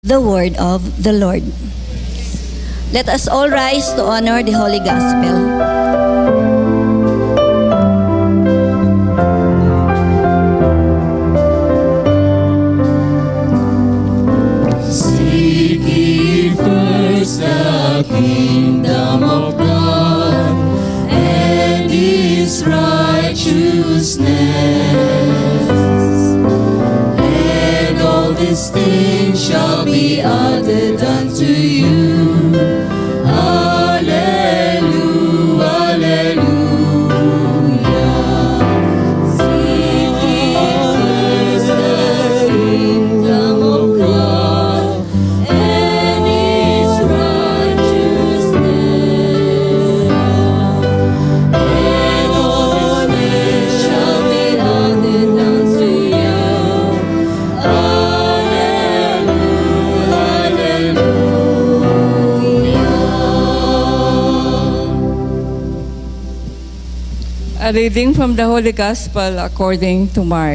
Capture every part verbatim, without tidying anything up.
The word of the Lord. Let us all rise to honor the Holy Gospel. Seek ye first the kingdom of God and His righteousness, and all these things shall be added unto you. Hallelujah, hallelujah. Seek ye first the kingdom of God and His righteousness, and all these things shall be added unto you. A reading from the Holy Gospel according to Mark.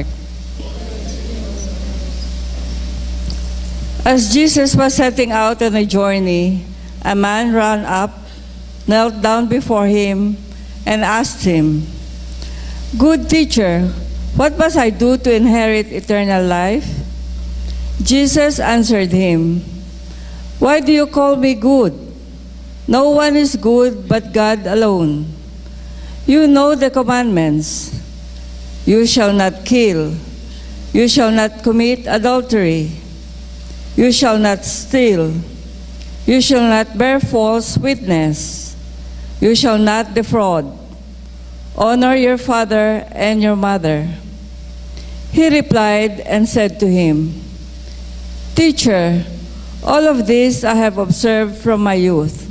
As Jesus was setting out on a journey, a man ran up, knelt down before him, and asked him, "Good teacher, what must I do to inherit eternal life?" Jesus answered him, "Why do you call me good? No one is good but God alone. You know the commandments. You shall not kill. You shall not commit adultery. You shall not steal. You shall not bear false witness. You shall not defraud. Honor your father and your mother." He replied and said to him, "Teacher, all of this I have observed from my youth."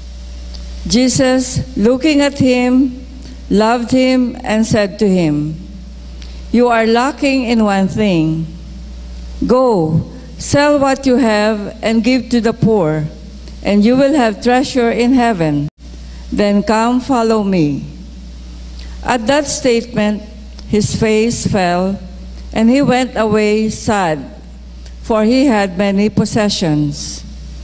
Jesus, looking at him, loved him and said to him, "You are lacking in one thing. Go, sell what you have and give to the poor, and you will have treasure in heaven. Then come follow me." At that statement, his face fell, and he went away sad, for he had many possessions.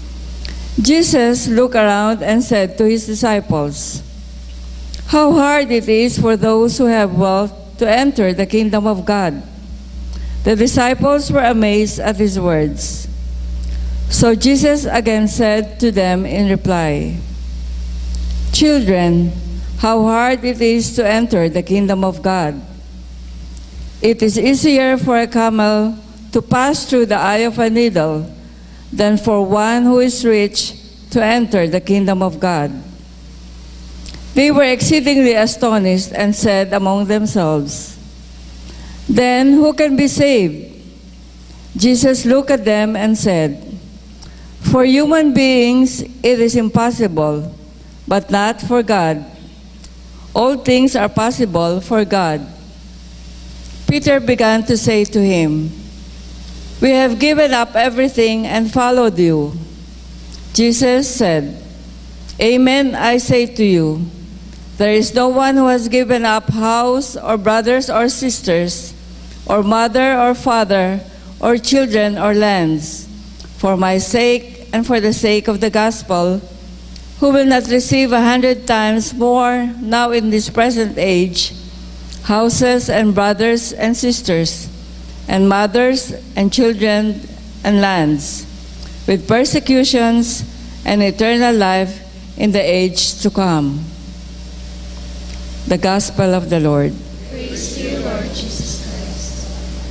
Jesus looked around and said to his disciples, "How hard it is for those who have wealth to enter the kingdom of God." The disciples were amazed at his words. So Jesus again said to them in reply, "Children, how hard it is to enter the kingdom of God. It is easier for a camel to pass through the eye of a needle than for one who is rich to enter the kingdom of God." They were exceedingly astonished and said among themselves, "Then who can be saved?" Jesus looked at them and said, "For human beings it is impossible, but not for God. All things are possible for God." Peter began to say to him, "We have given up everything and followed you." Jesus said, "Amen, I say to you, there is no one who has given up house or brothers or sisters or mother or father or children or lands for my sake and for the sake of the gospel, who will not receive a hundred times more now in this present age, houses and brothers and sisters and mothers and children and lands, with persecutions and eternal life in the age to come." The Gospel of the Lord. Praise to you, Lord Jesus Christ.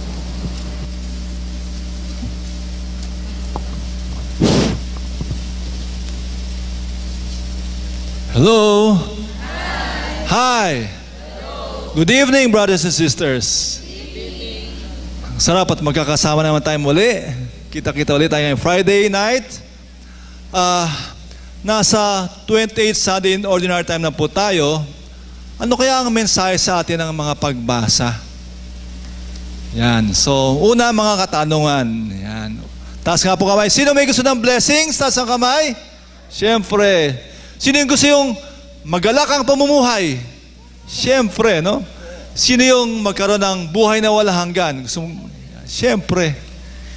Hello. Hi. Hi. Hello. Good evening, brothers and sisters. Good evening. Sarap at magkakasama naman tayo muli. Kita-kita ulit tayo ngayong Friday night. Uh, nasa twenty-eighth Sunday in Ordinary Time na po tayo. Ano kaya ang mensahe sa atin ng mga pagbasa? Yan. So, una mga katanungan. Yan. Taas nga po kamay. Sino may gusto ng blessings? Taas ang kamay. Siyempre. Sino yung gusto yung magalak ang pamumuhay? Siyempre, no? Sino yung magkaroon ng buhay na walang hanggan? Gusto, siyempre.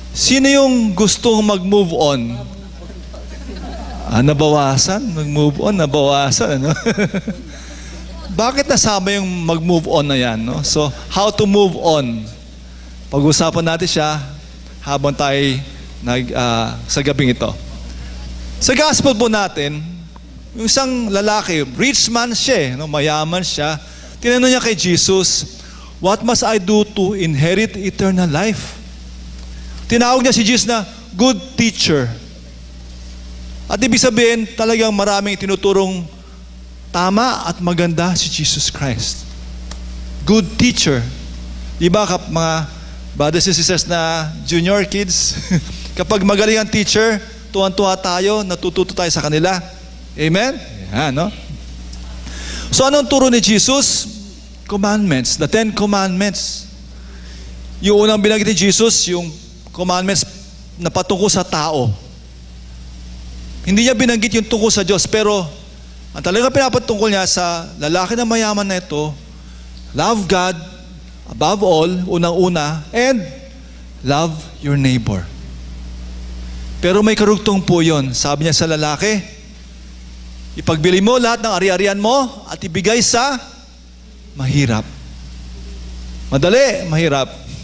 Sino yung gusto mag-move on? Ah, nabawasan? Mag-move on, nabawasan. Ano? Bakit nasama yung mag-move on na yan? No? So, how to move on? Pag-usapan natin siya habang tayo nag, uh, sa gabing ito. Sa gospel po natin, yung isang lalaki, rich man siya, no? Mayaman siya. Tinanong niya kay Jesus, what must I do to inherit eternal life? Tinawag niya si Jesus na good teacher. At ibig sabihin, talagang maraming tinuturong tama at maganda si Jesus Christ. Good teacher. Di ba kap, mga brothers and sisters na junior kids, kapag magaling ang teacher, tuwan-tuwa tayo, natututo tayo sa kanila. Amen? Yan, no? So anong turo ni Jesus? Commandments, the Ten Commandments. Yung unang binanggit ni Jesus, yung commandments na patungkol sa tao. Hindi niya binanggit yung tungkol sa Diyos, pero ang talaga pinapatungkol niya sa lalaki na mayaman na ito, love God above all, unang-una, and love your neighbor. Pero may karugtong po yun. Sabi niya sa lalaki, ipagbili mo lahat ng ari-arian mo at ibigay sa mahirap. Madali, mahirap.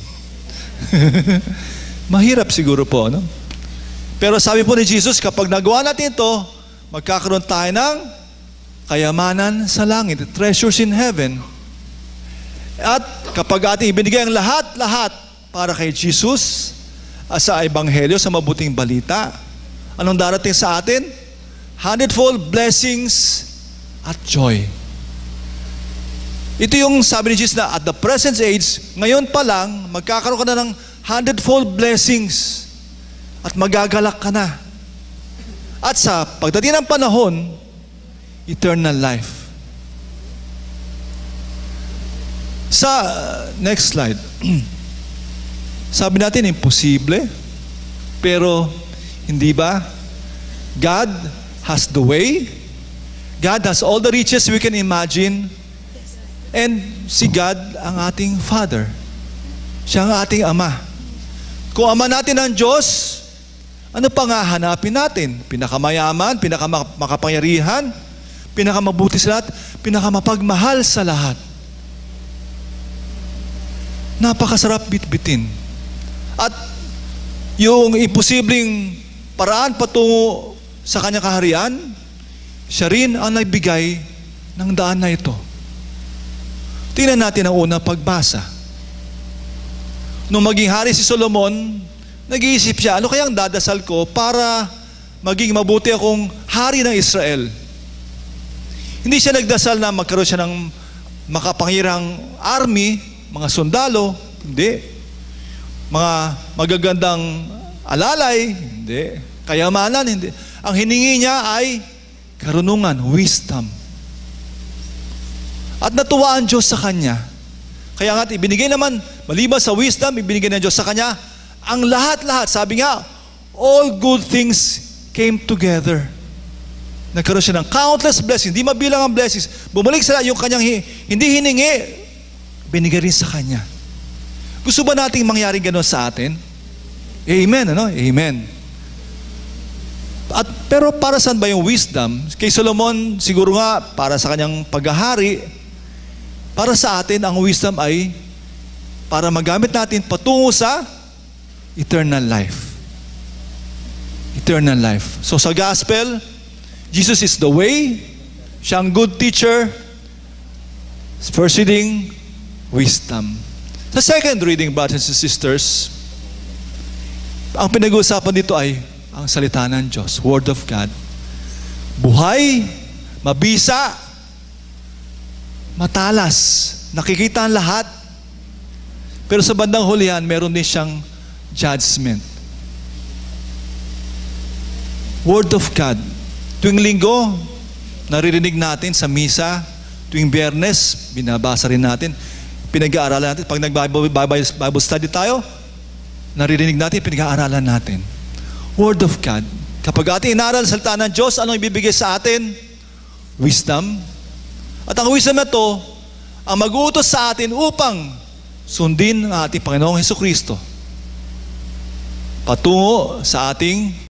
Mahirap siguro po, no? Pero sabi po ni Jesus, kapag nagawa natin ito, magkakaroon tayo ng kayamanan sa langit, treasures in heaven. At kapag ating ibinigay ang lahat-lahat para kay Jesus, sa ebanghelyo, sa mabuting balita, anong darating sa atin? Hundredfold blessings at joy. Ito yung sabi ni Jesus na at the present age, ngayon pa lang, magkakaroon ka na ng hundredfold blessings at magagalak ka na. At sa pagdating ng panahon, eternal life. Sa uh, next slide, sabi natin, imposible. Pero, hindi ba? God has the way. God has all the riches we can imagine. And si God ang ating Father. Siya ang ating Ama. Kung Ama natin ang Diyos, ano pa nga hanapin natin? Pinakamayaman, pinakamakapangyarihan, pinakamabuti sa lahat, pinakamapagmahal sa lahat. Napakasarap bitbitin. At yung imposibleng paraan patungo sa kanyang kaharian, siya rin ang nagbigay ng daan na ito. Tingnan natin ang unang pagbasa. Nung maging hari si Solomon, nag-iisip siya, ano kayang dadasal ko para maging mabuti akong hari ng Israel? Hindi siya nagdasal na magkaroon siya ng makapangyarihang army, mga sundalo, hindi. Mga magagandang alalay, hindi. Kayamanan, hindi. Ang hiningi niya ay karunungan, wisdom. At natuwa ang Diyos sa kanya. Kaya nga ibinigay naman, maliban sa wisdom, ibinigay ng Diyos sa kanya, ang lahat-lahat, sabi nga, all good things came together. Nagkaroon siya ng countless blessings, hindi mabilang ang blessings. Bumalik sa yung kanyang hindi hiningi, binigay rin sa kanya. Gusto ba nating mangyaring gano'n sa atin? Amen, ano? Amen. At, pero para saan ba yung wisdom? Kay Solomon, siguro nga, para sa kanyang paghahari, para sa atin, ang wisdom ay para magamit natin patungo sa eternal life. Eternal life. So sa gospel, Jesus is the way, siya ang good teacher, first reading, wisdom. Sa second reading, brothers and sisters, ang pinag-uusapan dito ay ang salita ng Diyos, Word of God. Buhay, mabisa, matalas, nakikita ang lahat. Pero sa bandang hulihan, meron din siyang judgment. Word of God. Tuwing linggo, naririnig natin sa misa. Tuwing Biyernes, binabasa rin natin. Pinag-aaralan natin. Pag nag-Bible study tayo, naririnig natin, pinag-aaralan natin. Word of God. Kapag ating inaral sa salita ng Diyos, anong ibibigay sa atin? Wisdom. At ang wisdom na to, ang mag-uutos sa atin upang sundin ang ating Panginoong Hesukristo. patungo sa ating